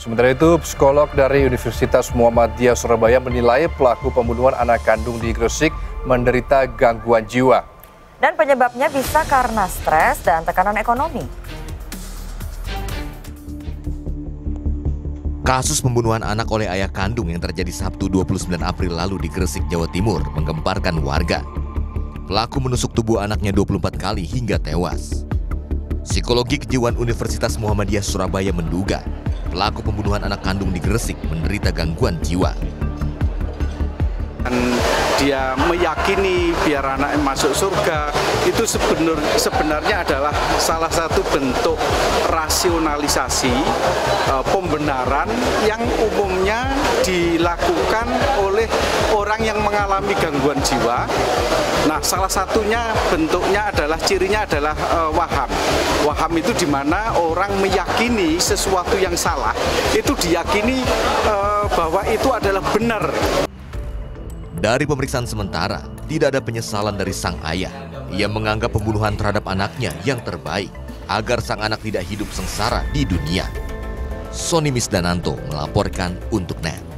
Sementara itu, psikolog dari Universitas Muhammadiyah Surabaya menilai pelaku pembunuhan anak kandung di Gresik menderita gangguan jiwa. Dan penyebabnya bisa karena stres dan tekanan ekonomi. Kasus pembunuhan anak oleh ayah kandung yang terjadi Sabtu 29 April lalu di Gresik, Jawa Timur menggemparkan warga. Pelaku menusuk tubuh anaknya 24 kali hingga tewas. Psikologi Kejiwaan Universitas Muhammadiyah Surabaya menduga pelaku pembunuhan anak kandung di Gresik menderita gangguan jiwa. Dia meyakini biar anaknya masuk surga, itu sebenarnya adalah salah satu bentuk rasionalisasi pembenaran yang umumnya dilakukan oleh orang yang mengalami gangguan jiwa. Nah, salah satunya bentuknya adalah cirinya adalah waham. Waham itu di mana orang meyakini sesuatu yang salah, itu diyakini bahwa itu adalah benar. Dari pemeriksaan sementara, tidak ada penyesalan dari sang ayah. Ia menganggap pembunuhan terhadap anaknya yang terbaik agar sang anak tidak hidup sengsara di dunia. Sony Misdananto melaporkan untuk NET.